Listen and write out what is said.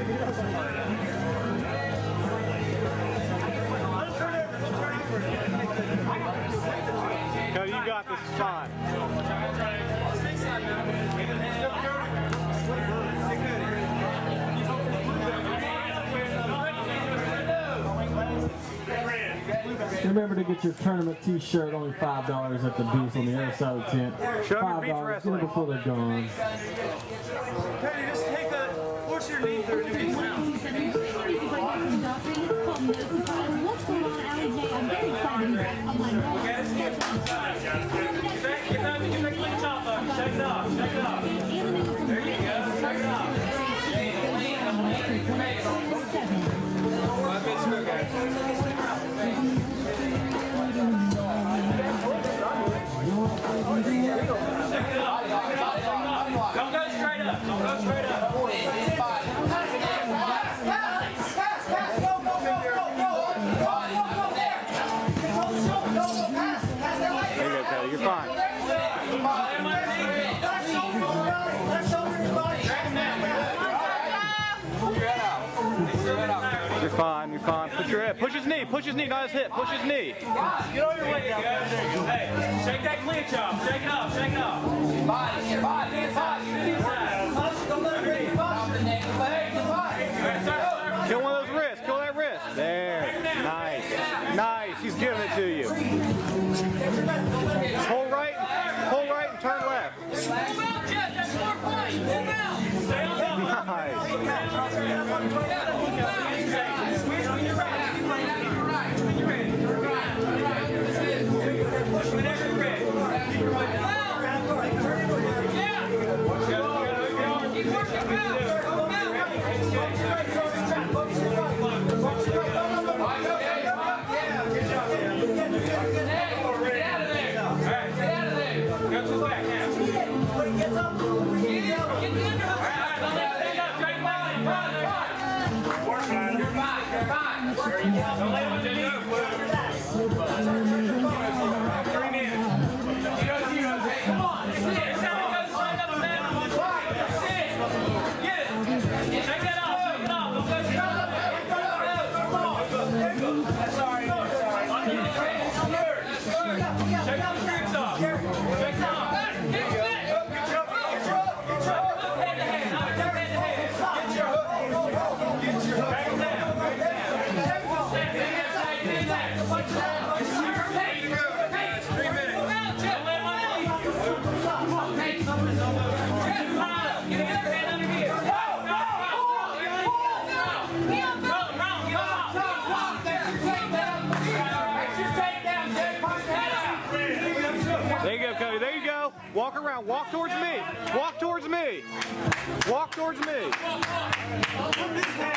Cody, you got this. It's fine. Remember to get your tournament t-shirt, only $5 at the booth on the other side of the tent. $5, get it before they're gone. Kody, just take a, force your knee through and do round. What's going on, Allie J? I'm very excited. I'm like, Get that clean chop up. Shake it off. Shake it off. There you go. Shake it off. 5 minutes ago, guys. Don't go straight up. Don't go straight up. There you go, Cody. You're fine. You're fine. You're fine. Put your head. Push his knee. Push his knee. Not his hip. Push his knee. Get on your way down. Hey, shake that clean chop. Shake it off. Shake it off. Body. Kill one of those wrists. Kill that wrist. There. Nice. Nice. He's giving it to you. Pull right and turn left. Nice. There you go, Cody. There you go. Walk around. Walk towards me. Walk towards me. Walk towards me.